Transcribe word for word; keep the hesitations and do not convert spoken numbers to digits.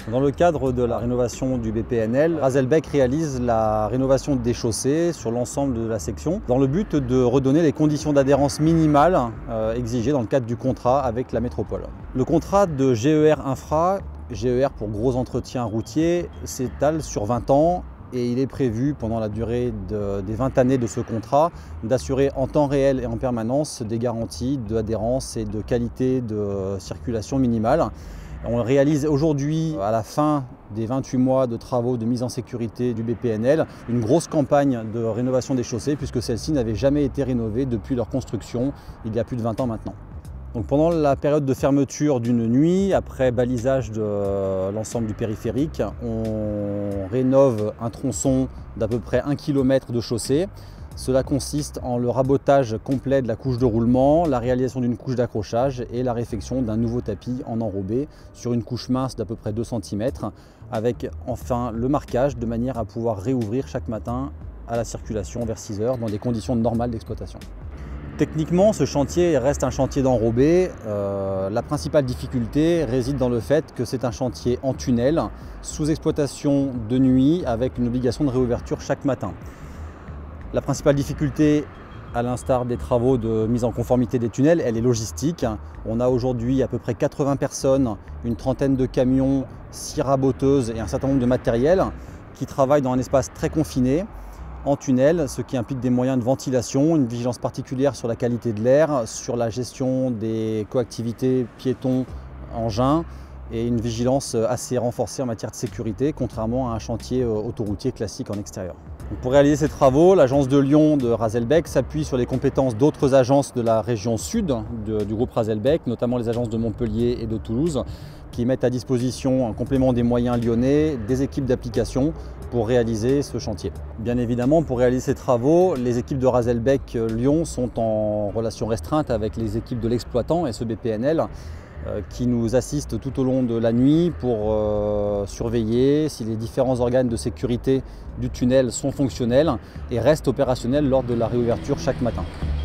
Dans le cadre de la rénovation du B P N L, Razelbeck réalise la rénovation des chaussées sur l'ensemble de la section dans le but de redonner les conditions d'adhérence minimales euh, exigées dans le cadre du contrat avec la métropole. Le contrat de G E R Infra, G E R pour gros entretien routier, s'étale sur vingt ans et il est prévu pendant la durée de, des vingt années de ce contrat d'assurer en temps réel et en permanence des garanties d'adhérence et de qualité de circulation minimale. On réalise aujourd'hui, à la fin des vingt-huit mois de travaux de mise en sécurité du B P N L, une grosse campagne de rénovation des chaussées puisque celles-ci n'avaient jamais été rénovées depuis leur construction il y a plus de vingt ans maintenant. Donc pendant la période de fermeture d'une nuit, après balisage de l'ensemble du périphérique, on rénove un tronçon d'à peu près un kilomètre de chaussée. Cela consiste en le rabotage complet de la couche de roulement, la réalisation d'une couche d'accrochage et la réfection d'un nouveau tapis en enrobé sur une couche mince d'à peu près deux centimètres, avec enfin le marquage de manière à pouvoir réouvrir chaque matin à la circulation vers six heures dans des conditions normales d'exploitation. Techniquement, ce chantier reste un chantier d'enrobé. Euh, la principale difficulté réside dans le fait que c'est un chantier en tunnel, sous exploitation de nuit, avec une obligation de réouverture chaque matin. La principale difficulté, à l'instar des travaux de mise en conformité des tunnels, elle est logistique. On a aujourd'hui à peu près quatre-vingts personnes, une trentaine de camions, six raboteuses et un certain nombre de matériels qui travaillent dans un espace très confiné, en tunnel, ce qui implique des moyens de ventilation, une vigilance particulière sur la qualité de l'air, sur la gestion des coactivités piétons, engins, et une vigilance assez renforcée en matière de sécurité, contrairement à un chantier autoroutier classique en extérieur. Donc pour réaliser ces travaux, l'agence de Lyon de Razelbeck s'appuie sur les compétences d'autres agences de la région sud de, du groupe Razelbeck, notamment les agences de Montpellier et de Toulouse, qui mettent à disposition, en complément des moyens lyonnais, des équipes d'application pour réaliser ce chantier. Bien évidemment, pour réaliser ces travaux, les équipes de Razelbeck Lyon sont en relation restreinte avec les équipes de l'exploitant et ce B P N L, qui nous assistent tout au long de la nuit pour euh, surveiller si les différents organes de sécurité du tunnel sont fonctionnels et restent opérationnels lors de la réouverture chaque matin.